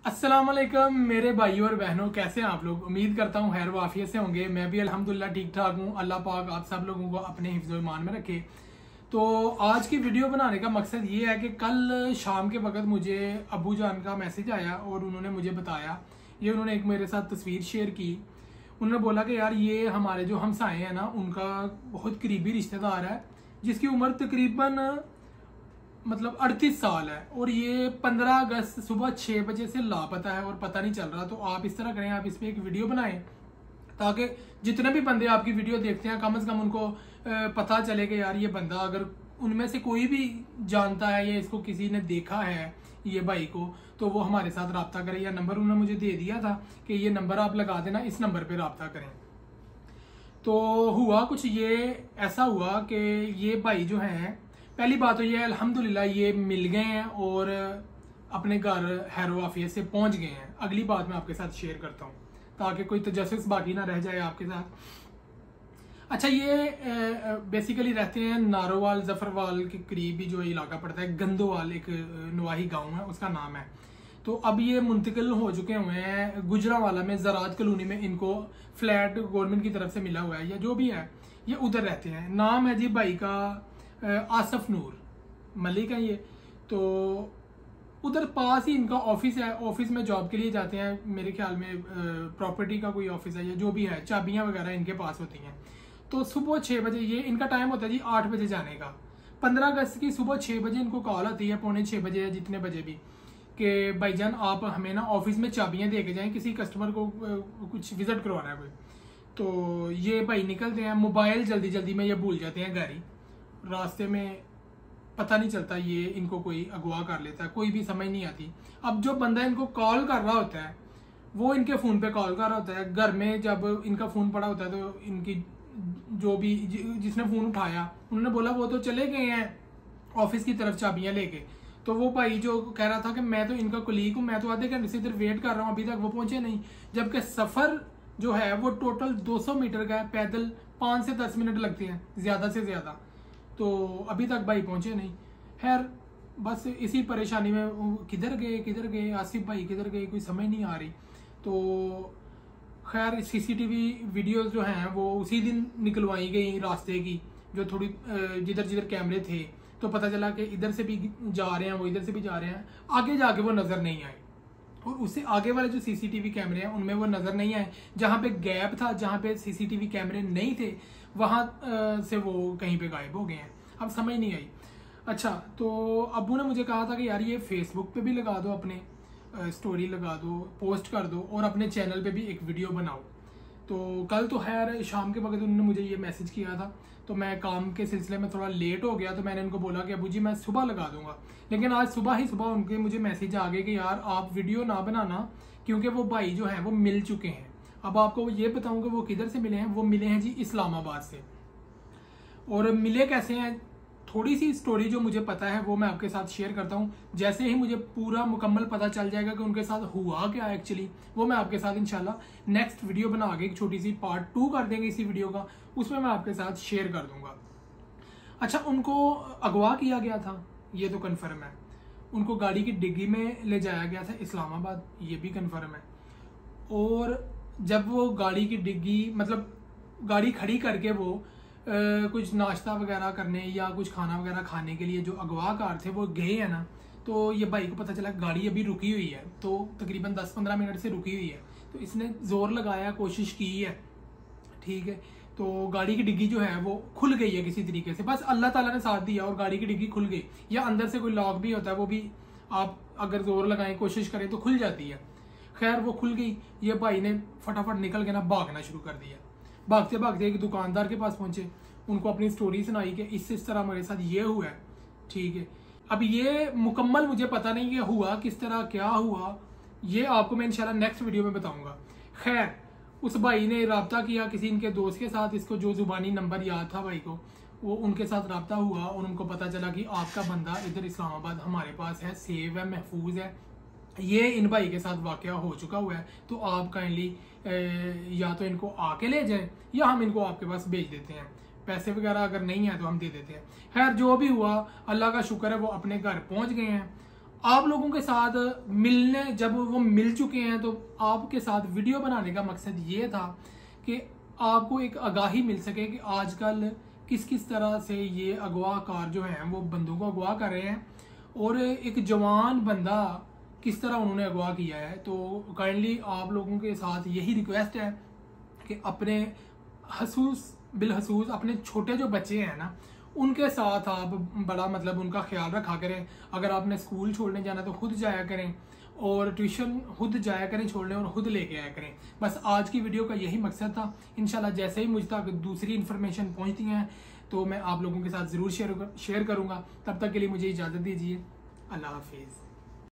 अस्सलाम वालेकुम मेरे भाइयों और बहनों, कैसे हैं आप लोग। उम्मीद करता हूँ खैर वाफियत से होंगे। मैं भी अल्हम्दुलिल्लाह ठीक ठाक हूँ। अल्लाह पाक आप सब लोगों को अपने हिफ्ज़ व ईमान में रखे। तो आज की वीडियो बनाने का मकसद ये है कि कल शाम के वक्त मुझे अबू जान का मैसेज आया और उन्होंने मुझे बताया, ये उन्होंने एक मेरे साथ तस्वीर शेयर की। उन्होंने बोला कि यार ये हमारे जो हमसाए हैं ना, उनका बहुत करीबी रिश्तेदार है जिसकी उम्र तकरीबन 38 साल है और ये 15 अगस्त सुबह 6 बजे से लापता है और पता नहीं चल रहा। तो आप इस तरह करें, आप इस पर एक वीडियो बनाएं ताकि जितने भी बंदे आपकी वीडियो देखते हैं कम से कम उनको पता चले कि यार ये बंदा, अगर उनमें से कोई भी जानता है या इसको किसी ने देखा है ये भाई को, तो वो हमारे साथ रब्ता करे। या नंबर उन्होंने मुझे दे दिया था कि ये नंबर आप लगा देना, इस नंबर पर रब्ता करें। तो हुआ कुछ ये ऐसा हुआ कि ये भाई जो हैं, पहली बात तो ये अल्हम्दुलिल्लाह ये मिल गए हैं और अपने घर हैरो आफियत से पहुंच गए हैं। अगली बात मैं आपके साथ शेयर करता हूं ताकि कोई तजस्सुस बाकी ना रह जाए आपके साथ। अच्छा, ये बेसिकली रहते हैं नारोवाल जफरवाल के करीब ही जो इलाका पड़ता है, गंदोवाल एक नवाही गांव है, उसका नाम है। तो अब ये मुंतकिल हो चुके हुए हैं गुजरावाला में, ज़रात कॉलोनी में। इनको फ्लैट गवर्नमेंट की तरफ से मिला हुआ है या जो भी है, ये उधर रहते हैं। नाम है जी भाई का आसफ नूर मलिक है ये। तो उधर पास ही इनका ऑफिस है, ऑफिस में जॉब के लिए जाते हैं। मेरे ख्याल में प्रॉपर्टी का कोई ऑफिस है या जो भी है, चाबियां वगैरह इनके पास होती हैं। तो सुबह 6 बजे ये इनका टाइम होता है जी 8 बजे जाने का। 15 अगस्त की सुबह 6 बजे इनको कॉल आती है, पौने 6 बजे या जितने बजे भी, कि भाईजान आप हमें ना ऑफिस में चाबियां दे के जाएं, किसी कस्टमर को कुछ विजिट करवाना है कोई। तो ये भाई निकलते हैं, मोबाइल जल्दी जल्दी में ये भूल जाते हैं गाड़ी, रास्ते में पता नहीं चलता, ये इनको कोई अगवा कर लेता है, कोई भी समझ नहीं आती। अब जो बंदा इनको कॉल कर रहा होता है वो इनके फ़ोन पे कॉल कर रहा होता है। घर में जब इनका फ़ोन पड़ा होता है तो इनकी जो भी जिसने फ़ोन उठाया उन्होंने बोला वो तो चले गए हैं ऑफिस की तरफ चाबियां लेके। तो वो भाई जो कह रहा था कि मैं तो इनका कुलीग हूँ, मैं तो आधे घंटे से इधर वेट कर रहा हूँ, अभी तक वो पहुंचे नहीं। जबकि सफ़र जो है वो टोटल 200 मीटर का है, पैदल 5 से 10 मिनट लगते हैं ज़्यादा से ज़्यादा। तो अभी तक भाई पहुंचे नहीं। खैर बस इसी परेशानी में किधर गए आसिफ भाई किधर गए, कोई समझ नहीं आ रही। तो खैर सीसीटीवी वीडियोस जो हैं वो उसी दिन निकलवाई गई रास्ते की, जो थोड़ी जिधर जिधर कैमरे थे। तो पता चला कि इधर से भी जा रहे हैं वो, इधर से भी जा रहे हैं। आगे जाके वो नज़र नहीं आए और उससे आगे वाले जो सीसीटीवी कैमरे हैं उनमें वो नज़र नहीं आए। जहाँ पे गैप था, जहाँ पे सीसीटीवी कैमरे नहीं थे, वहाँ से वो कहीं पे गायब हो गए हैं। अब समझ नहीं आई। अच्छा, तो अब्बू ने मुझे कहा था कि यार ये फेसबुक पे भी लगा दो, अपने स्टोरी लगा दो, पोस्ट कर दो और अपने चैनल पे भी एक वीडियो बनाओ। तो कल तो खैर शाम के वक्त उन्होंने मुझे ये मैसेज किया था, तो मैं काम के सिलसिले में थोड़ा लेट हो गया। तो मैंने उनको बोला कि अबू जी मैं सुबह लगा दूंगा, लेकिन आज सुबह ही सुबह उनके मुझे मैसेज आ गए कि यार आप वीडियो ना बनाना क्योंकि वो भाई जो है वो मिल चुके हैं। अब आपको ये बताऊँ कि वो किधर से मिले हैं। वो मिले हैं जी इस्लामाबाद से। और मिले कैसे हैं, थोड़ी सी स्टोरी जो मुझे पता है वो मैं आपके साथ शेयर करता हूँ। जैसे ही मुझे पूरा मुकम्मल पता चल जाएगा कि उनके साथ हुआ क्या एक्चुअली, वो मैं आपके साथ इंशाल्लाह नेक्स्ट वीडियो बना के एक छोटी सी पार्ट 2 कर देंगे इसी वीडियो का, उसमें मैं आपके साथ शेयर कर दूंगा। अच्छा, उनको अगवा किया गया था ये तो कन्फर्म है। उनको गाड़ी की डिग्गी में ले जाया गया था इस्लामाबाद, ये भी कन्फर्म है। और जब वो गाड़ी की डिग्गी गाड़ी खड़ी करके वो कुछ नाश्ता वगैरह करने या कुछ खाना वगैरह खाने के लिए जो अगवाकार थे वो गए हैं ना, तो ये भाई को पता चला गाड़ी अभी रुकी हुई है, तो तकरीबन 10-15 मिनट से रुकी हुई है। तो इसने जोर लगाया, कोशिश की है, ठीक है। तो गाड़ी की डिग्गी जो है वो खुल गई है किसी तरीके से, बस अल्लाह ताला ने साथ दिया और गाड़ी की डिग्गी खुल गई। या अंदर से कोई लॉक भी होता है, वो भी आप अगर जोर लगाएं, कोशिश करें तो खुल जाती है। खैर वो खुल गई। ये भाई ने फटाफट निकल के ना भागना शुरू कर दिया। भागते भागते एक दुकानदार के पास पहुंचे, उनको अपनी स्टोरी सुनाई कि इस तरह मेरे साथ ये हुआ है, ठीक है। अब ये मुकम्मल मुझे पता नहीं कि हुआ किस तरह, क्या हुआ, ये आपको मैं इंशाल्लाह नेक्स्ट वीडियो में बताऊंगा। खैर उस भाई ने रब्ता किया किसी इनके दोस्त के साथ, इसको जो जुबानी नंबर याद था भाई को, वो उनके साथ रब्ता हुआ और उनको पता चला कि आपका बंदा इधर इस्लामाबाद हमारे पास है, सेव है, महफूज है, ये इन भाई के साथ वाकया हो चुका हुआ है। तो आप काइंडली या तो इनको आके ले जाएं या हम इनको आपके पास भेज देते हैं, पैसे वगैरह अगर नहीं है तो हम दे देते हैं। खैर जो भी हुआ अल्लाह का शुक्र है वो अपने घर पहुंच गए हैं। आप लोगों के साथ मिलने, जब वो मिल चुके हैं तो आपके साथ वीडियो बनाने का मकसद ये था कि आपको एक आगाही मिल सके कि आजकल किस किस तरह से ये अगवाकार जो हैं वो बंदों को अगवा कर रहे हैं और एक जवान बंदा किस तरह उन्होंने अगवा किया है। तो काइंडली आप लोगों के साथ यही रिक्वेस्ट है कि अपने बिलहसूस अपने छोटे जो बच्चे हैं ना, उनके साथ आप बड़ा मतलब उनका ख्याल रखा करें। अगर आपने स्कूल छोड़ने जाना तो खुद जाया करें और ट्यूशन खुद जाया करें छोड़ने और खुद लेके आया करें। बस आज की वीडियो का यही मकसद था। इंशाल्लाह जैसे ही मुझ तक दूसरी इन्फॉर्मेशन पहुंचती हैं तो मैं आप लोगों के साथ ज़रूर शेयर करूंगा। तब तक के लिए मुझे इजाज़त दीजिए। अल्लाह हाफिज़।